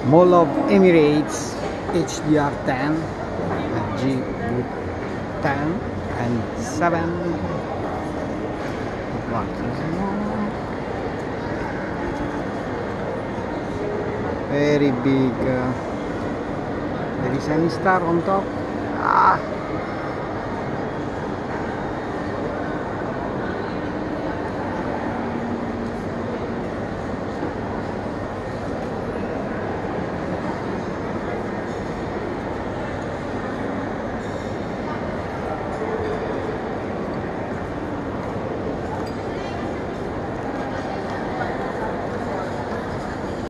Mall of Emirates HDR10 G10 and 7 very big there is any star on top.